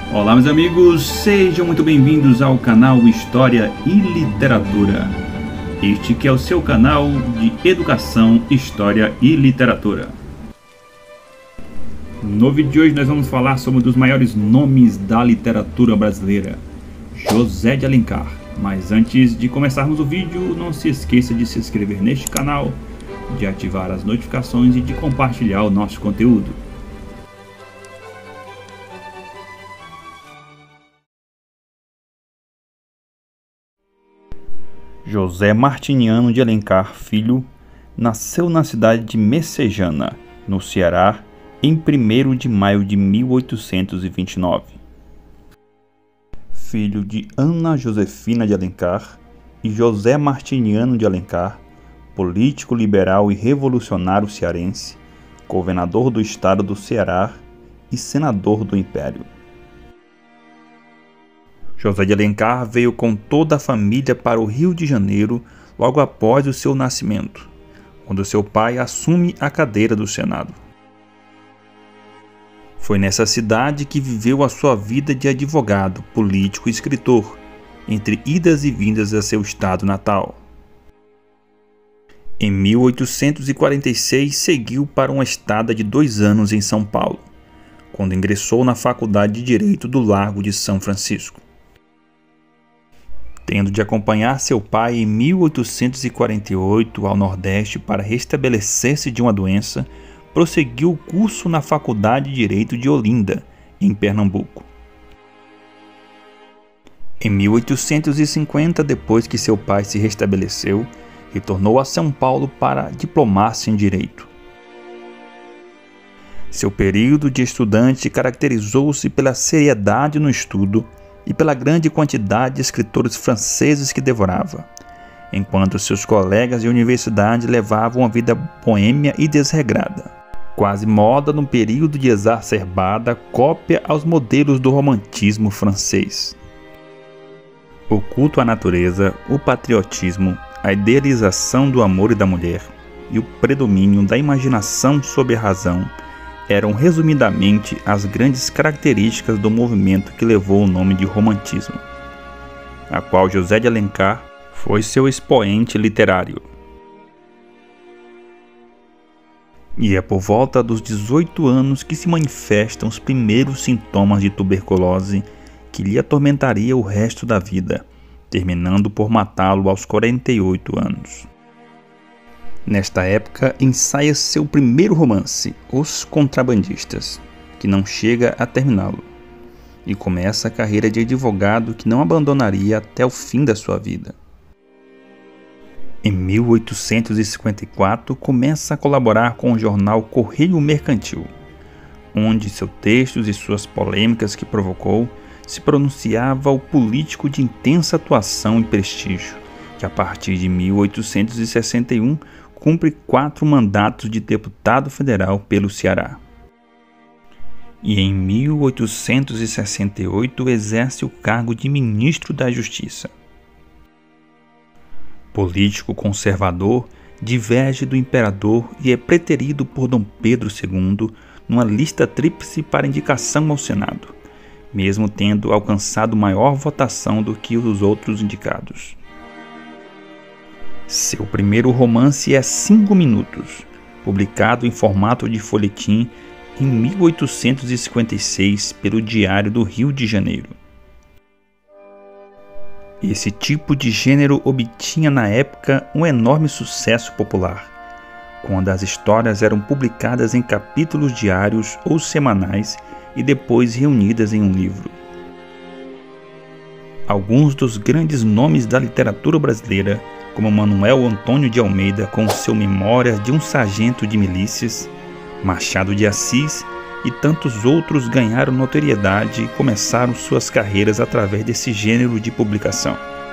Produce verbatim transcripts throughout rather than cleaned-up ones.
Olá, meus amigos, sejam muito bem-vindos ao canal História e Literatura. Este que é o seu canal de educação, história e literatura. No vídeo de hoje nós vamos falar sobre um dos maiores nomes da literatura brasileira, José de Alencar. Mas antes de começarmos o vídeo, não se esqueça de se inscrever neste canal, de ativar as notificações e de compartilhar o nosso conteúdo. José Martiniano de Alencar Filho nasceu na cidade de Messejana, no Ceará, em primeiro de maio de mil oitocentos e vinte e nove. Filho de Ana Josefina de Alencar e José Martiniano de Alencar, político liberal e revolucionário cearense, governador do estado do Ceará e senador do Império. José de Alencar veio com toda a família para o Rio de Janeiro logo após o seu nascimento, quando seu pai assume a cadeira do Senado. Foi nessa cidade que viveu a sua vida de advogado, político e escritor, entre idas e vindas a seu estado natal. Em mil oitocentos e quarenta e seis, seguiu para uma estada de dois anos em São Paulo, quando ingressou na Faculdade de Direito do Largo de São Francisco. Tendo de acompanhar seu pai em mil oitocentos e quarenta e oito ao Nordeste para restabelecer-se de uma doença, prosseguiu o curso na Faculdade de Direito de Olinda, em Pernambuco. Em mil oitocentos e cinquenta, depois que seu pai se restabeleceu, retornou a São Paulo para diplomar-se em Direito. Seu período de estudante caracterizou-se pela seriedade no estudo e pela grande quantidade de escritores franceses que devorava, enquanto seus colegas de universidade levavam uma vida boêmia e desregrada, quase moda num período de exacerbada cópia aos modelos do romantismo francês. O culto à natureza, o patriotismo, a idealização do amor e da mulher e o predomínio da imaginação sobre a razão eram resumidamente as grandes características do movimento que levou o nome de romantismo, a qual José de Alencar foi seu expoente literário. E é por volta dos dezoito anos que se manifestam os primeiros sintomas de tuberculose que lhe atormentaria o resto da vida, terminando por matá-lo aos quarenta e oito anos. Nesta época, ensaia seu primeiro romance, Os Contrabandistas, que não chega a terminá-lo, e começa a carreira de advogado que não abandonaria até o fim da sua vida. Em mil oitocentos e cinquenta e quatro, começa a colaborar com o jornal Correio Mercantil, onde seus textos e suas polêmicas que provocou se pronunciava o político de intensa atuação e prestígio, que a partir de mil oitocentos e sessenta e um cumpre quatro mandatos de deputado federal pelo Ceará. E em mil oitocentos e sessenta e oito exerce o cargo de ministro da Justiça. Político conservador, diverge do imperador e é preterido por Dom Pedro segundo numa lista tríplice para indicação ao Senado, mesmo tendo alcançado maior votação do que os outros indicados. Seu primeiro romance é Cinco Minutos, publicado em formato de folhetim em mil oitocentos e cinquenta e seis pelo Diário do Rio de Janeiro. Esse tipo de gênero obtinha na época um enorme sucesso popular, quando as histórias eram publicadas em capítulos diários ou semanais e depois reunidas em um livro. Alguns dos grandes nomes da literatura brasileira, como Manuel Antônio de Almeida com seu Memórias de um Sargento de Milícias, Machado de Assis e tantos outros ganharam notoriedade e começaram suas carreiras através desse gênero de publicação.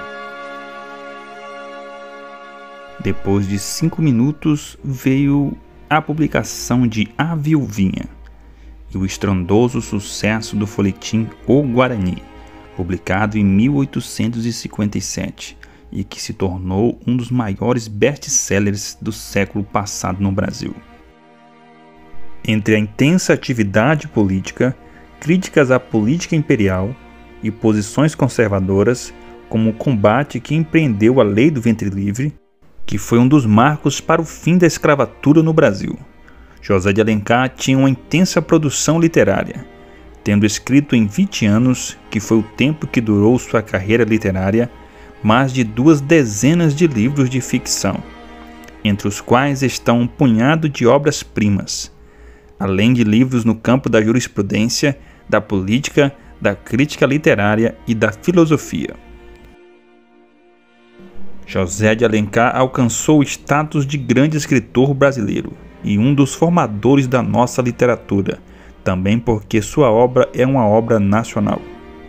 Depois de Cinco Minutos veio a publicação de A Viuvinha e o estrondoso sucesso do folhetim O Guarani, publicado em mil oitocentos e cinquenta e sete, e que se tornou um dos maiores best-sellers do século passado no Brasil. Entre a intensa atividade política críticas à política imperial e posições conservadoras, como o combate que empreendeu a Lei do Ventre Livre, que foi um dos marcos para o fim da escravatura no Brasil. José de Alencar tinha uma intensa produção literária, tendo escrito em vinte anos, que foi o tempo que durou sua carreira literária, mais de duas dezenas de livros de ficção, entre os quais estão um punhado de obras-primas, além de livros no campo da jurisprudência, da política, da crítica literária e da filosofia. José de Alencar alcançou o status de grande escritor brasileiro e um dos formadores da nossa literatura, também porque sua obra é uma obra nacional.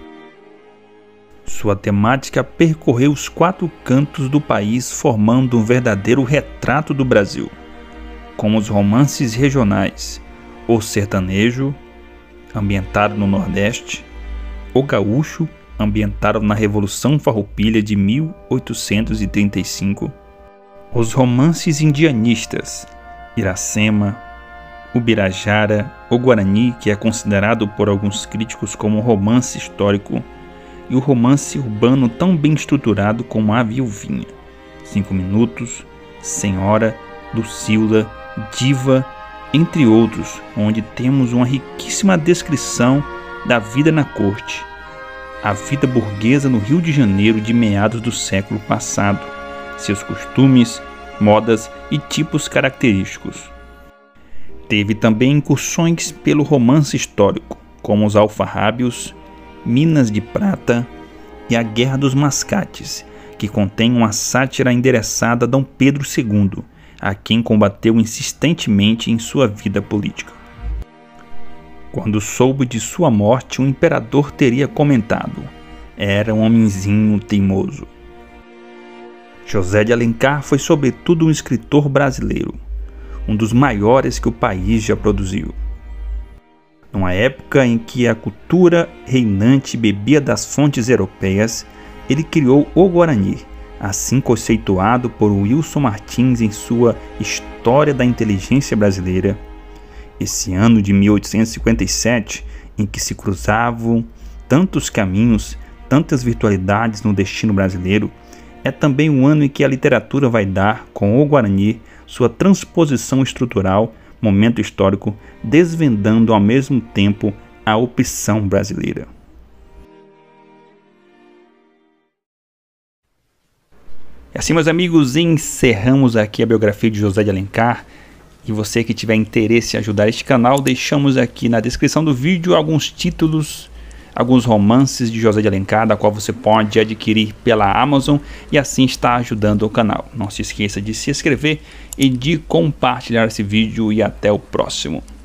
Sua temática percorreu os quatro cantos do país, formando um verdadeiro retrato do Brasil, como os romances regionais, o sertanejo, ambientado no Nordeste, o gaúcho, ambientado na Revolução Farroupilha de mil oitocentos e trinta e cinco, os romances indianistas, Iracema, Ubirajara, o Guarani, que é considerado por alguns críticos como um romance histórico, e o romance urbano tão bem estruturado como A Viuvinha, Cinco Minutos, Senhora, Lucilda, Diva, entre outros, onde temos uma riquíssima descrição da vida na corte, a vida burguesa no Rio de Janeiro de meados do século passado, seus costumes, modas e tipos característicos. Teve também incursões pelo romance histórico, como Os Alfarrábios, Minas de Prata e A Guerra dos Mascates, que contém uma sátira endereçada a Dom Pedro segundo, a quem combateu insistentemente em sua vida política. Quando soube de sua morte, o imperador teria comentado: era um homenzinho teimoso. José de Alencar foi sobretudo um escritor brasileiro, um dos maiores que o país já produziu. Numa época em que a cultura reinante bebia das fontes europeias, ele criou o Guarani, assim conceituado por Wilson Martins em sua História da Inteligência Brasileira. Esse ano de mil oitocentos e cinquenta e sete, em que se cruzavam tantos caminhos, tantas virtualidades no destino brasileiro, é também o ano em que a literatura vai dar, com o Guarani, sua transposição estrutural, momento histórico, desvendando ao mesmo tempo a opção brasileira. E assim, meus amigos, encerramos aqui a biografia de José de Alencar. E você que tiver interesse em ajudar este canal, deixamos aqui na descrição do vídeo alguns títulos, alguns romances de José de Alencar, da qual você pode adquirir pela Amazon e assim estar ajudando o canal. Não se esqueça de se inscrever e de compartilhar esse vídeo e até o próximo.